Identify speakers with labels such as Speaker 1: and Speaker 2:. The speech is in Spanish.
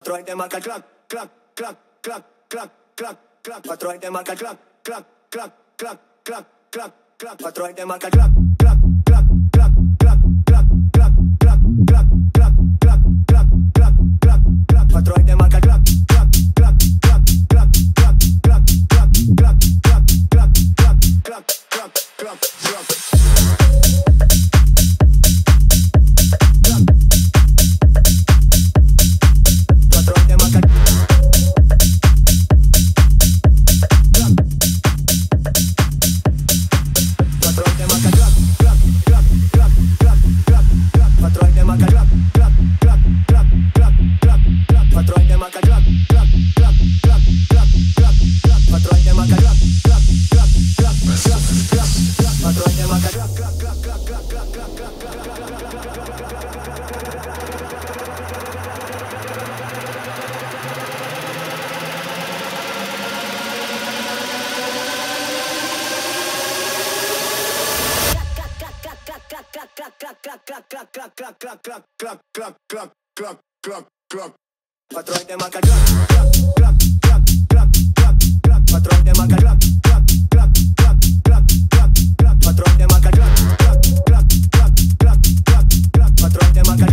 Speaker 1: Patrón te marca clac, clac, clac, clac, clac, clac, clac. Patrón te marca clac, clac, clac, clac, clac, clac, clac. Patrón te marca clac, clac, clac, clac, clac, clac, clac, clac, clac, clac, clac, clac, clac, clac, clac. Patrón te marca clac, clac, clac, clac, clac, clac, clac, clac, clac, clac, clac, clac, clac, clac, clac, clac. Patrón te marca clac, clac, clac, clac, clac, clac, clac. Patrón te marca clac, clac, clac, clac, clac, clac, clac. Patrón te marca clac, clac, clac, clac, clac, clac, clac. Patrón te marca